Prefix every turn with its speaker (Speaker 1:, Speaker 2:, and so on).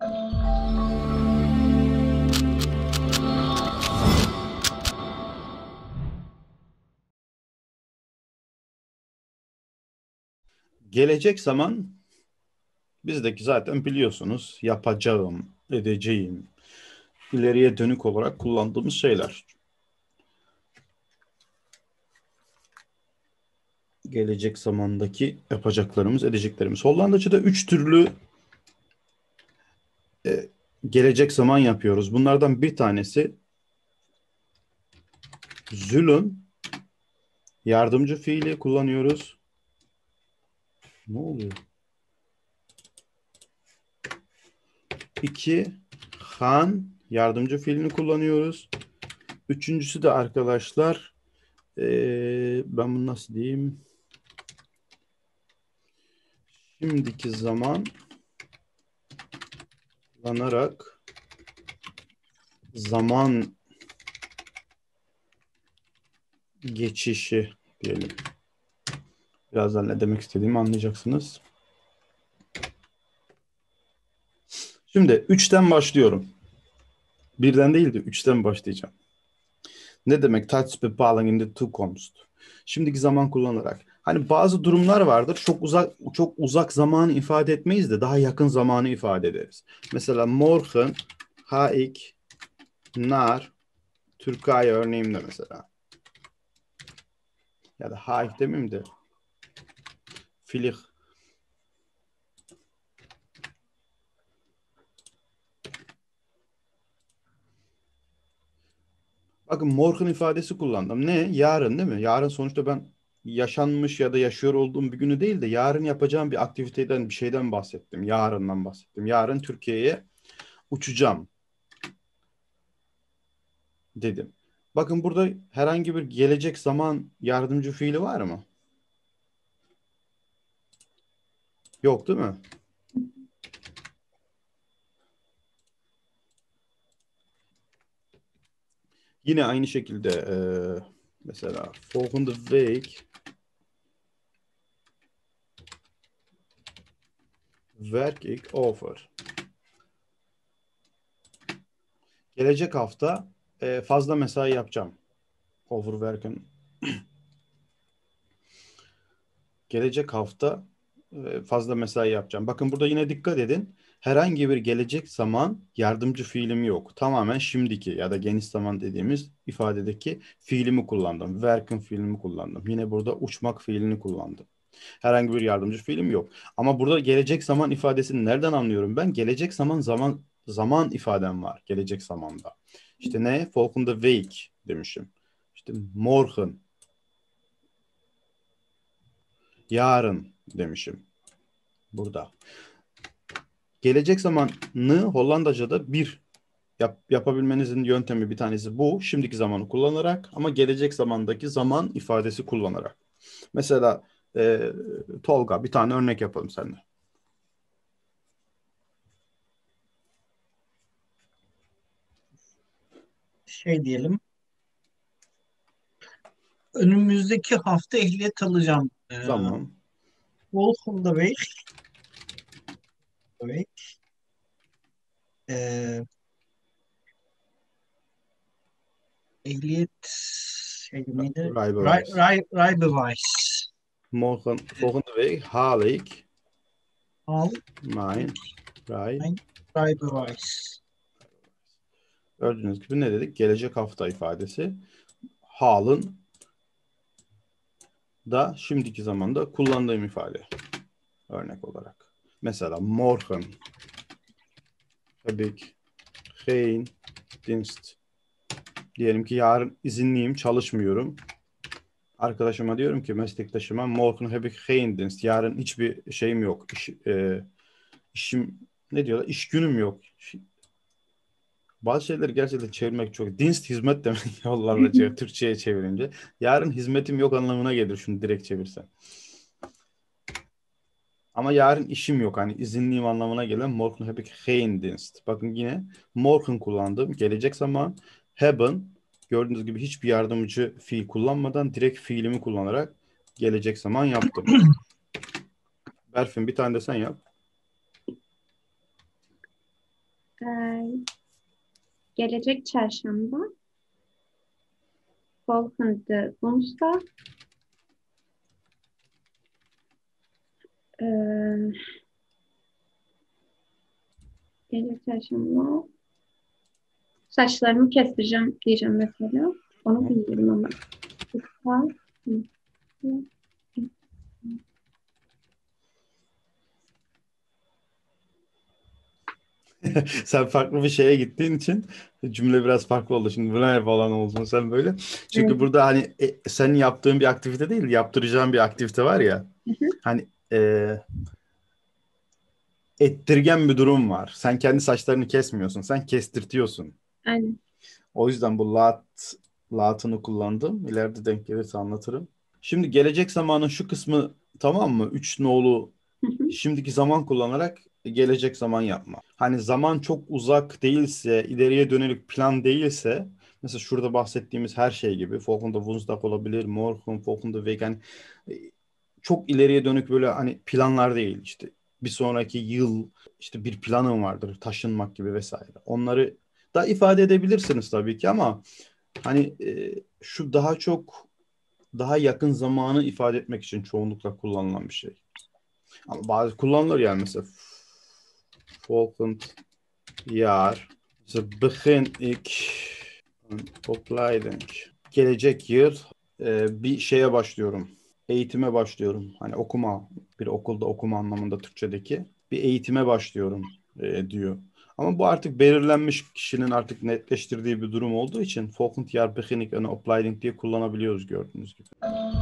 Speaker 1: Gelecek zaman bizdeki zaten biliyorsunuz yapacağım, edeceğim, ileriye dönük olarak kullandığımız şeyler. Gelecek zamandaki yapacaklarımız, edeceklerimiz. Hollandaca'da 3 türlü e, gelecek zaman yapıyoruz. Bunlardan bir tanesi zulün yardımcı fiili kullanıyoruz. Ne oluyor? 2 han yardımcı fiilini kullanıyoruz. Üçüncüsü de arkadaşlar ben bunu nasıl diyeyim? Şimdiki zaman kullanarak zaman geçişi diyelim. Birazdan ne demek istediğimi anlayacaksınız. Şimdi 3'ten başlıyorum. Birden değil de 3'ten başlayacağım. Ne demek Tijdsbepaling in de toekomst? Şimdiki zaman kullanarak. Hani bazı durumlar vardır. Çok uzak zamanı ifade etmeyiz de daha yakın zamanı ifade ederiz. Mesela morgen ga ik naar Türkiye örneğimde mesela. Ya da ha ik demeyeyim de filig. Bakın morgen ifadesi kullandım. Ne? Yarın değil mi? Yarın sonuçta ben yaşanmış ya da yaşıyor olduğum bir günü değil de yarın yapacağım bir aktiviteden, bir şeyden bahsettim. Yarından bahsettim. Yarın Türkiye'ye uçacağım dedim. Bakın burada herhangi bir gelecek zaman yardımcı fiili var mı? Yok değil mi? Yine aynı şekilde mesela volgende week werk ik over. Gelecek hafta fazla mesai yapacağım. Overwerken. Gelecek hafta fazla mesai yapacağım. Bakın burada yine dikkat edin. Herhangi bir gelecek zaman yardımcı fiilim yok. Tamamen şimdiki ya da geniş zaman dediğimiz ifadedeki fiilimi kullandım. Werken fiilimi kullandım. Yine burada uçmak fiilini kullandım. Herhangi bir yardımcı fiilim yok. Ama burada gelecek zaman ifadesini nereden anlıyorum ben? Gelecek zaman ifadem var gelecek zamanda. İşte ne? Volgende week demişim. İşte morgen, yarın demişim burada. Gelecek zamanı Hollandaca'da yapabilmenizin yöntemi bir tanesi bu. Şimdiki zamanı kullanarak ama gelecek zamandaki zaman ifadesi kullanarak. Mesela Tolga bir tane örnek yapalım seninle.
Speaker 2: Şey diyelim. Önümüzdeki hafta ehliyet alacağım.
Speaker 1: Tamam.
Speaker 2: Volgende week e, ehliyet şey neydi?
Speaker 1: Rijbewijs.
Speaker 2: Rijbewijs.
Speaker 1: Volgende week haal ik
Speaker 2: Al
Speaker 1: mijn rij.
Speaker 2: mijn Rijbewijs.
Speaker 1: Gördüğünüz gibi ne dedik? Gelecek hafta ifadesi. Haal'ın da şimdiki zamanda kullandığım ifade. Örnek olarak. Mesela morgen heb ik geen dienst. Diyelim ki yarın izinliyim, çalışmıyorum. Arkadaşıma diyorum ki meslektaşıma morgen heb ik geen dienst. Yarın hiçbir şeyim yok. İşim ne diyorlar? İş günüm yok. Bazı şeyleri gerçekten çevirmek çok. Dienst hizmet demek yollarla Türkçe'ye çevirince. Yarın hizmetim yok anlamına gelir şunu direkt çevirsen. Ama yarın işim yok. Hani izinliyim anlamına gelen morgen heb ik geen dienst. Bakın yine morgen kullandım. Gelecek zaman hebben gördüğünüz gibi hiçbir yardımcı fiil kullanmadan direkt fiilimi kullanarak gelecek zaman yaptım. Berfin bir tane de sen yap.
Speaker 3: Ee, gelecek çarşamba. Volgende Woensdag. Ee, gelecek çarşamba. Saçlarımı kestireceğim diyeceğim mesela. Onu biliyorum ama.
Speaker 1: Sen farklı bir şeye gittiğin için cümle biraz farklı oldu. Şimdi bu ne falan oldun sen böyle. Çünkü
Speaker 3: Evet.
Speaker 1: burada hani senin yaptığın bir aktivite değil, yaptıracağın bir aktivite var ya.
Speaker 3: Hı hı.
Speaker 1: Hani ettirgen bir durum var. Sen kendi saçlarını kesmiyorsun, sen kestirtiyorsun.
Speaker 3: Aynen.
Speaker 1: O yüzden bu latını kullandım. İleride denk gelirse anlatırım. Şimdi gelecek zamanın şu kısmı tamam mı? Üç nolu
Speaker 3: Hı hı.
Speaker 1: şimdiki zaman kullanarak gelecek zaman yapma. Hani zaman çok uzak değilse, ileriye dönük plan değilse, mesela şurada bahsettiğimiz her şey gibi, Volgende Woensdag olabilir, Morgen, Volgende Week, hani e, çok ileriye dönük böyle hani planlar değil. İşte bir sonraki yıl işte bir planım vardır, taşınmak gibi vesaire. Onları da ifade edebilirsiniz tabii ki ama hani şu daha çok daha yakın zamanı ifade etmek için çoğunlukla kullanılan bir şey. Ama bazı kullanılır yani mesela volgend jaar. Ze begin ik een opleiding. Gelecek yıl bir şeye başlıyorum. Eğitime başlıyorum. Hani okuma, bir okulda okuma anlamında Türkçedeki bir eğitime başlıyorum diyor. Ama bu artık belirlenmiş kişinin artık netleştirdiği bir durum olduğu için volgend jaar begin ik een opleiding diye kullanabiliyoruz gördüğünüz gibi.